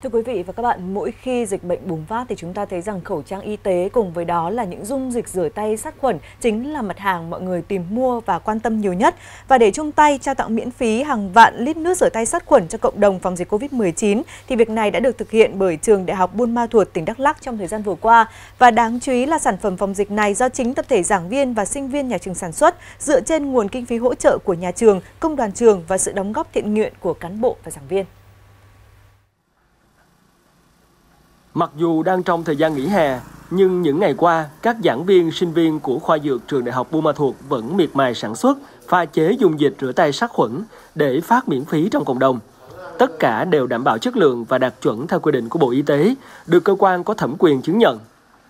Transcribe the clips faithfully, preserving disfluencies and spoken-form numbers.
Thưa quý vị và các bạn, mỗi khi dịch bệnh bùng phát thì chúng ta thấy rằng khẩu trang y tế cùng với đó là những dung dịch rửa tay sát khuẩn chính là mặt hàng mọi người tìm mua và quan tâm nhiều nhất. Và để chung tay trao tặng miễn phí hàng vạn lít nước rửa tay sát khuẩn cho cộng đồng phòng dịch Covid mười chín thì việc này đã được thực hiện bởi Trường Đại học Buôn Ma Thuột, tỉnh Đắk Lắk trong thời gian vừa qua. Và đáng chú ý là sản phẩm phòng dịch này do chính tập thể giảng viên và sinh viên nhà trường sản xuất dựa trên nguồn kinh phí hỗ trợ của nhà trường, công đoàn trường và sự đóng góp thiện nguyện của cán bộ và giảng viên. Mặc dù đang trong thời gian nghỉ hè, nhưng những ngày qua, các giảng viên, sinh viên của khoa dược Trường Đại học Buôn Ma Thuột vẫn miệt mài sản xuất, pha chế dung dịch rửa tay sát khuẩn để phát miễn phí trong cộng đồng. Tất cả đều đảm bảo chất lượng và đạt chuẩn theo quy định của Bộ Y tế, được cơ quan có thẩm quyền chứng nhận.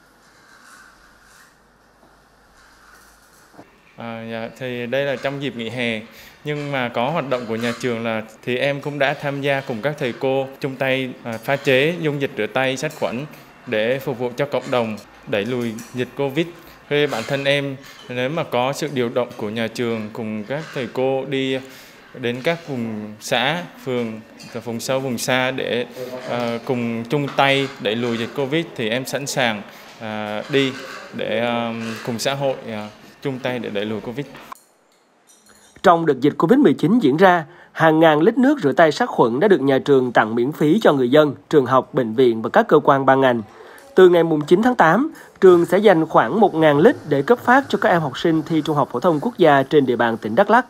À, dạ, thì đây là trong dịp nghỉ hè, nhưng mà có hoạt động của nhà trường là thì em cũng đã tham gia cùng các thầy cô chung tay à, pha chế dung dịch rửa tay sát khuẩn để phục vụ cho cộng đồng, đẩy lùi dịch Covid. Khi bản thân em, nếu mà có sự điều động của nhà trường cùng các thầy cô đi đến các vùng xã, phường, vùng sâu, vùng xa để à, cùng chung tay đẩy lùi dịch Covid thì em sẵn sàng à, đi để à, cùng xã hội à, chung tay để đẩy lùi Covid. Trong đợt dịch Covid mười chín diễn ra, hàng ngàn lít nước rửa tay sát khuẩn đã được nhà trường tặng miễn phí cho người dân, trường học, bệnh viện và các cơ quan ban ngành. Từ ngày chín tháng tám, trường sẽ dành khoảng một nghìn lít để cấp phát cho các em học sinh thi Trung học phổ thông quốc gia trên địa bàn tỉnh Đắk Lắk.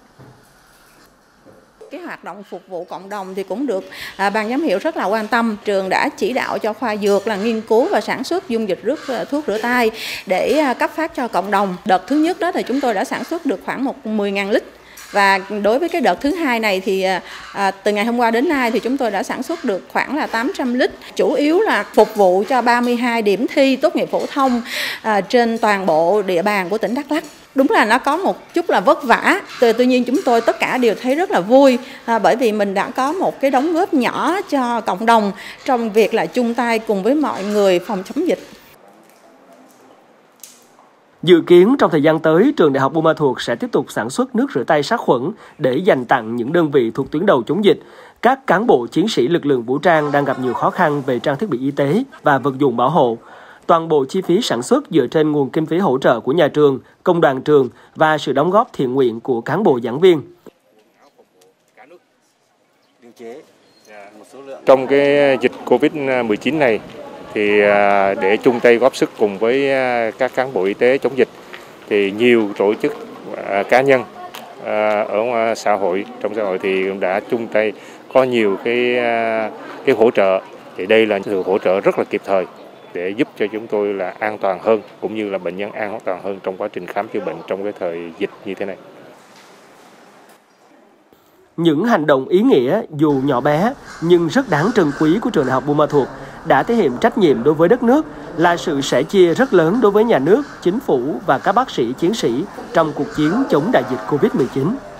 Cái hoạt động phục vụ cộng đồng thì cũng được à, ban giám hiệu rất là quan tâm. Trường đã chỉ đạo cho khoa dược là nghiên cứu và sản xuất dung dịch rước thuốc rửa tay để à, cấp phát cho cộng đồng. Đợt thứ nhất đó thì chúng tôi đã sản xuất được khoảng một mười nghìn lít. Và đối với cái đợt thứ hai này thì à, từ ngày hôm qua đến nay thì chúng tôi đã sản xuất được khoảng là tám trăm lít. Chủ yếu là phục vụ cho ba mươi hai điểm thi tốt nghiệp phổ thông à, trên toàn bộ địa bàn của tỉnh Đắk Lắk. Đúng là nó có một chút là vất vả, tuy nhiên chúng tôi tất cả đều thấy rất là vui à, bởi vì mình đã có một cái đóng góp nhỏ cho cộng đồng trong việc là chung tay cùng với mọi người phòng chống dịch. Dự kiến trong thời gian tới, Trường Đại học Buôn Ma Thuột sẽ tiếp tục sản xuất nước rửa tay sát khuẩn để dành tặng những đơn vị thuộc tuyến đầu chống dịch, các cán bộ chiến sĩ lực lượng vũ trang đang gặp nhiều khó khăn về trang thiết bị y tế và vật dụng bảo hộ. Toàn bộ chi phí sản xuất dựa trên nguồn kinh phí hỗ trợ của nhà trường, công đoàn trường và sự đóng góp thiện nguyện của cán bộ giảng viên. Trong cái dịch Covid mười chín này, thì để chung tay góp sức cùng với các cán bộ y tế chống dịch thì nhiều tổ chức cá nhân ở xã hội trong xã hội thì cũng đã chung tay có nhiều cái cái hỗ trợ, thì đây là sự hỗ trợ rất là kịp thời để giúp cho chúng tôi là an toàn hơn cũng như là bệnh nhân an toàn hơn trong quá trình khám chữa bệnh trong cái thời dịch như thế này. Những hành động ý nghĩa dù nhỏ bé nhưng rất đáng trân quý của Trường Đại học Buôn Ma Thuột đã thể hiện trách nhiệm đối với đất nước, là sự sẻ chia rất lớn đối với nhà nước, chính phủ và các bác sĩ, chiến sĩ trong cuộc chiến chống đại dịch Covid mười chín.